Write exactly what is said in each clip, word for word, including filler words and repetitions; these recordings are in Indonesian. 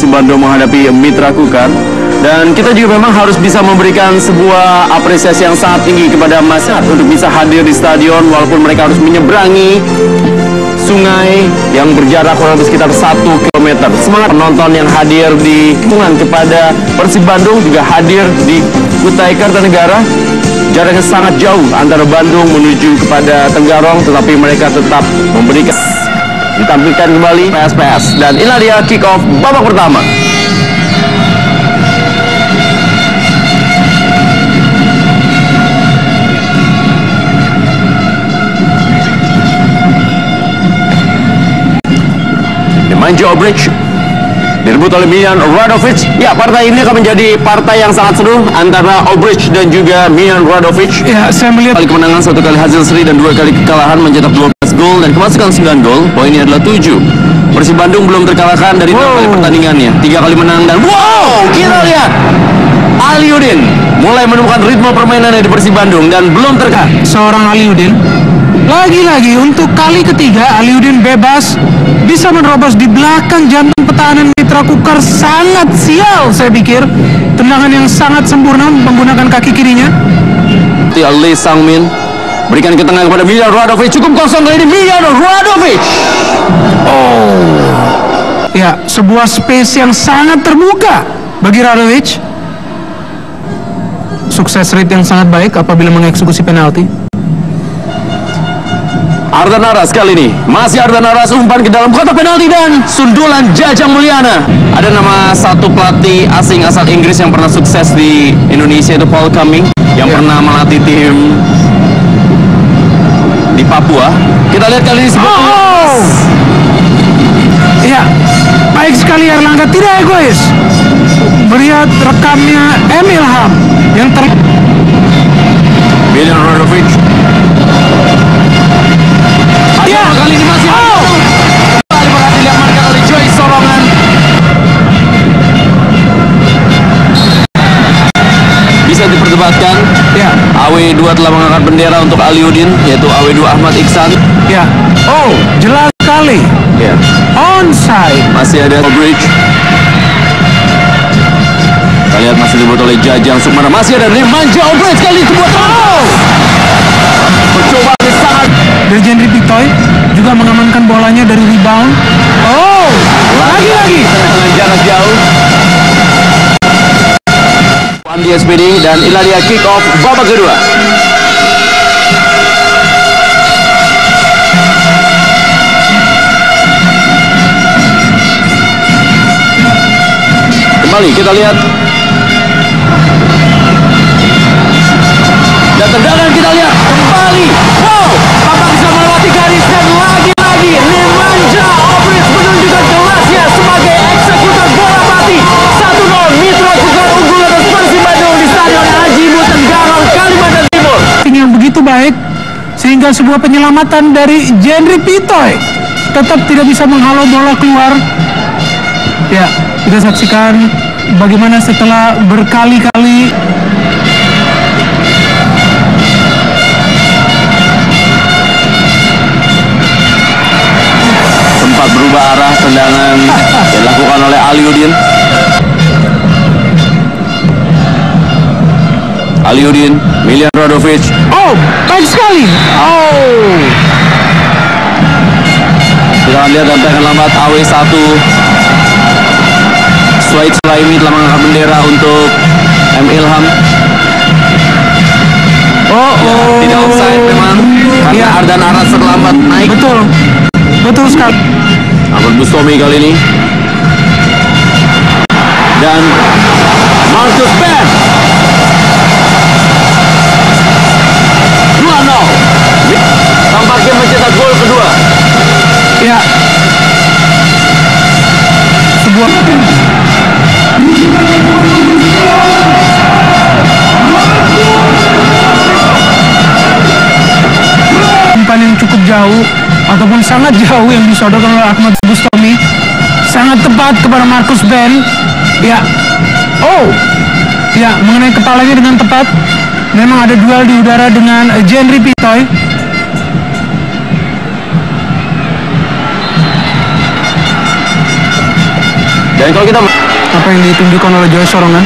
Persib Bandung menghadapi Mitra Kukar. Dan kita juga memang harus bisa memberikan sebuah apresiasi yang sangat tinggi kepada masyarakat untuk bisa hadir di stadion walaupun mereka harus menyeberangi sungai yang berjarak kurang lebih sekitar satu kilometer. Semangat penonton yang hadir di lingkungan kepada Persib Bandung juga hadir di Kutai Kartanegara. Jaraknya sangat jauh antara Bandung menuju kepada Tenggarong, tetapi mereka tetap memberikan. Ditampilkan kembali P S P S dan inilah dia kick off babak pertama. Nemanja Obrich direbut oleh Milan Radovic. Ya, partai ini akan menjadi partai yang sangat seru antara Obrich dan juga Milan Radovic. Ya, saya melihat kali kemenangan, satu kali hasil seri dan dua kali kekalahan, mencetak dua belas gol dan kemasukan sembilan gol. Poinnya adalah tujuh. Persib Bandung belum terkalahkan dari enam wow. kali pertandingannya. tiga kali menang dan wow, kita lihat Aliudin mulai menemukan ritme permainannya di Persib Bandung dan belum terkalahkan. Seorang Aliudin lagi-lagi untuk kali ketiga Aliudin bebas bisa menerobos di belakang jantung pertahanan Mitra Kukar. Sangat sial, saya pikir tendangan yang sangat sempurna menggunakan kaki kirinya. Lee Sang-min berikan ke tengah kepada Milan Radovic, cukup kosong kali ini Milan Radovic. Oh, ya, sebuah space yang sangat terbuka bagi Radovic. Sukses rate yang sangat baik apabila mengeksekusi penalti. Ardan Aras kali ini masih Ardan Aras umpan ke dalam kotak penalti dan sundulan Jajang Mulyana. Ada nama satu pelatih asing asal Inggris yang pernah sukses di Indonesia, itu Paul Cumming, yang yeah. pernah melatih tim di Papua. Kita lihat kali ini sebuah oh. Ya, baik sekali Erlangga, tidak egois melihat rekamnya Emil Ham yang ter Milan Radovic. Ya, kali ini masih oh. kembali berhasil diamankan oleh Joy Sorongan. Bisa diperdebatkan. Ya, A W dua telah mengangkat bendera untuk Aliudin, yaitu A W dua Ahmad Iksan. Ya, oh, jelas sekali. Ya, onside. Masih ada Bridge. Kita lihat masih dibuat oleh Jajang Sukmana. Masih ada Nemanja Obrich kali itu buat oh. Percobaan sangat. Dan Jendri Pitoy juga mengamankan bolanya dari rebound. Oh, lagi-lagi dengan jarak jauh. Andi S P D dan inilah dia kick off babak kedua. Kembali kita lihat. Dan tendangan kita lihat kembali. Wow, tampak bisa melewati garis dan lagi-lagi Nemanja Obrich menunjukkan kelasnya sebagai eksekutor bola mati. satu nol Mitra Kukar unggul atas Persib Bandung di Stadion Haji Ibu Tenggarong, Kalimantan Timur. Yang begitu baik sehingga sebuah penyelamatan dari Jendri Pitoy tetap tidak bisa menghalau bola keluar. Ya, kita saksikan bagaimana setelah berkali-kali berubah arah tendangan dilakukan oleh Aliudin. Aliudin, Milan Radovic. Oh, baik sekali. Oh. Kita akan lihat tantangan lambat A W satu. Suhaid Sulaimi telah mengangkat bendera untuk M. Ilham. Oh, oh. Ya, tidak offside memang karena ya. Ardan Aras terlambat naik. Betul. Betul sekali. Ahmad Bustomi kali ini dan Marcus Ben. dua nol tampaknya mencetak gol kedua. Ya, sebuah umpan yang cukup jauh ataupun sangat jauh yang disodorkan oleh Ahmad Bustomi, sangat tepat kepada Marcus Ben. Ya, oh, ya, mengenai kepalanya dengan tepat. Memang ada duel di udara dengan Jendri Pitoy. Dan kalau kita apa yang ditunjukkan oleh Joy Sorongan?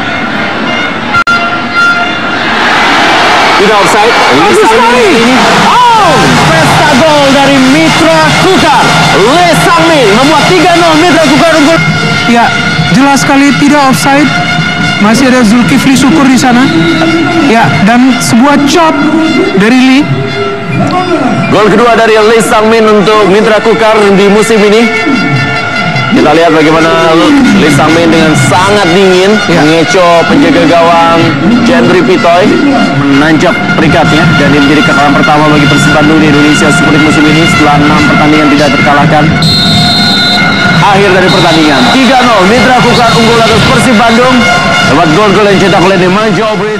Tidak offside. Lee Sang-min ini. Oh, pesta gol dari Mitra Kukar. Lee Sang-min membuat tiga nol. Mitra Kukar unggul. Ya, jelas sekali tidak offside. Masih ada Zulkifli Syukur di sana. Ya, dan sebuah chop dari Lee. Gol kedua dari Lee Sang-min untuk Mitra Kukar di musim ini. Kita lihat bagaimana Lee Sang-min dengan sangat dingin ya. mengecoh penjaga gawang Jendri Pitoy, menanjak peringkatnya, dan ini menjadi kekalahan pertama bagi Persib Bandung di Indonesia Super League musim ini setelah enam pertandingan tidak terkalahkan. Akhir dari pertandingan tiga nol, Mitra Kukar unggul atas Persib Bandung lewat gol-gol yang cetak oleh Nemanja Obris.